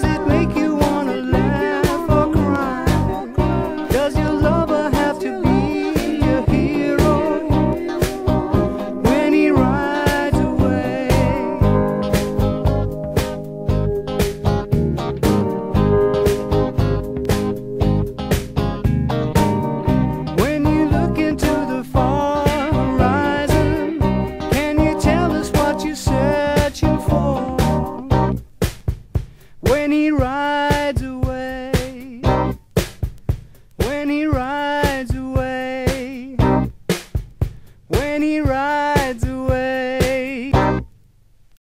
it make you wanna laugh or cry? Does your lover have to be a hero when he rides away? When you look into the far horizon, can you tell us what you're searching for? When he rides